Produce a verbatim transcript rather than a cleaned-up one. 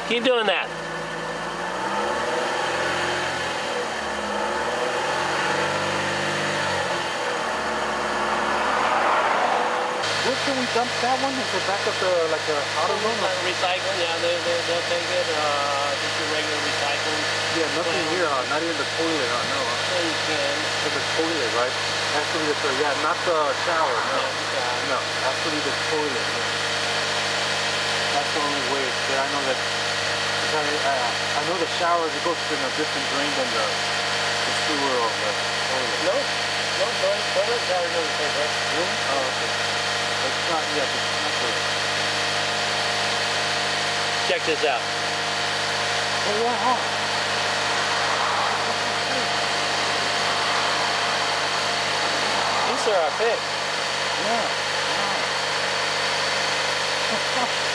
Keep doing that. Where can we dump that one? Is it back at the, like a auto zone? Uh, recycling, yeah, they, they, they'll take it. Uh, just your regular recycling. Yeah, nothing Well, here, huh? Not even the toilet, huh? No, huh? So you can. It's the toilet, right? Actually, it's a, yeah, not the shower, no. Yeah, No, actually the toilet, yeah. That's the only way. Yeah, I know that. I, uh, I know the showers, it goes in a different drain than the, the sewer of the toilet. No, no, toilet, toilet shower doesn't take that. Really? Oh, okay. It's not, yeah, it's not the... Check this out. Oh, yeah, huh? These are our picks. Yeah. Wow.